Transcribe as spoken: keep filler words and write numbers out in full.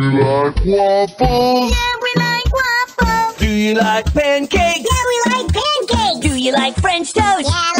like waffles? Yeah, we like waffles. Do you like pancakes? Yeah, we like pancakes. Do you like French toast? Yeah,